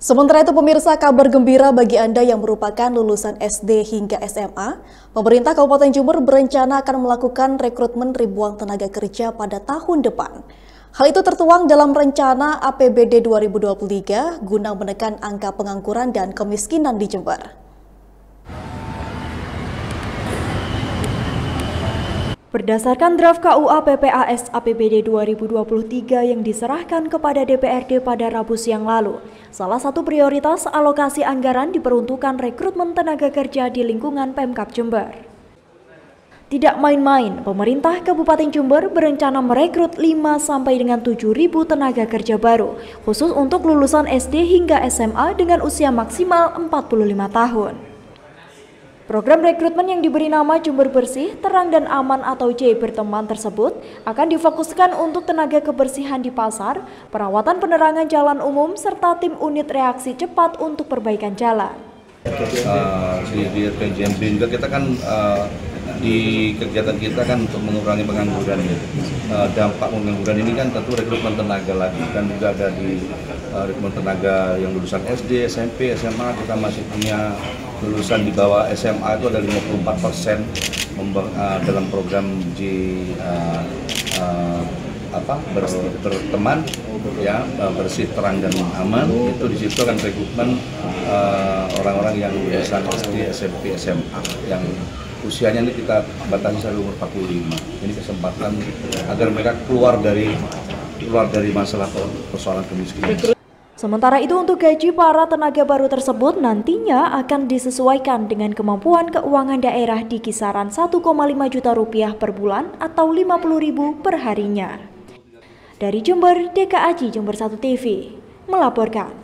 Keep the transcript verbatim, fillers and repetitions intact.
Sementara itu pemirsa, kabar gembira bagi Anda yang merupakan lulusan S D hingga S M A, pemerintah Kabupaten Jember berencana akan melakukan rekrutmen ribuan tenaga kerja pada tahun depan. Hal itu tertuang dalam rencana A P B D dua ribu dua puluh tiga guna menekan angka pengangguran dan kemiskinan di Jember. Berdasarkan draft K U A P P A S A P B D dua ribu dua puluh tiga yang diserahkan kepada D P R D pada Rabu siang lalu, salah satu prioritas alokasi anggaran diperuntukkan rekrutmen tenaga kerja di lingkungan Pemkab Jember. Tidak main-main, pemerintah Kabupaten Jember berencana merekrut lima sampai dengan tujuh ribu tenaga kerja baru, khusus untuk lulusan S D hingga S M A dengan usia maksimal empat puluh lima tahun. Program rekrutmen yang diberi nama Jember Bersih, Terang dan Aman atau J Berteman tersebut akan difokuskan untuk tenaga kebersihan di pasar, perawatan penerangan jalan umum, serta tim unit reaksi cepat untuk perbaikan jalan. Uh, di di R P J M B juga kita kan uh, di kegiatan kita kan untuk mengurangi pengangguran ya. Uh, dampak pengangguran ini kan tentu rekrutmen tenaga lagi, kan juga ada di uh, rekrutmen tenaga yang lulusan S D, S M P, S M A. Kita masih punya lulusan di bawah S M A itu ada lima puluh empat persen uh, dalam program J uh, uh, apa ber, berteman ya, bersih, terang dan aman. Itu di situ kan rekrutmen orang-orang uh, yang lulusan S D, S M P, S M A yang usianya ini kita batasi sampai umur empat puluh lima. Ini kesempatan agar mereka keluar dari keluar dari masalah persoalan kemiskinan. Sementara itu untuk gaji para tenaga baru tersebut nantinya akan disesuaikan dengan kemampuan keuangan daerah di kisaran satu koma lima juta rupiah per bulan atau lima puluh ribu per harinya. Dari Jember, D K Aji Jember satu T V melaporkan.